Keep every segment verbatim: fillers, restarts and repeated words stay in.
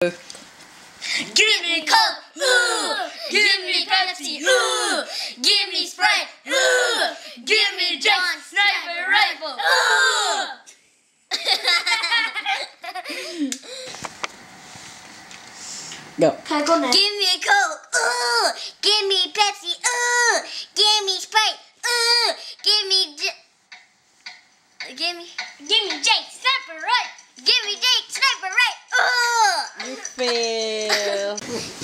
Give me Coke, ooh. Give me Pepsi, ooh. Give me Sprite, ooh. Give me John Sniper Rifle, ooh. Go. Can I go next? Give me a Coke, ooh. Give me Pepsi, ooh. Give me Sprite, ooh. Give me J Give me Give me Jake Sniper Rifle. Give me Jake Sniper Rifle, ooh. You fail.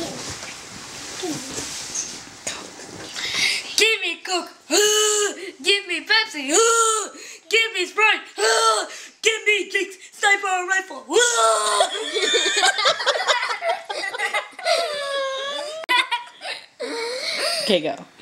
Give me Coke, ooh. Give me Pepsi, ooh. Give me Sprite, ooh. Give me Jake Sniper Rifle, ooh. Okay, go.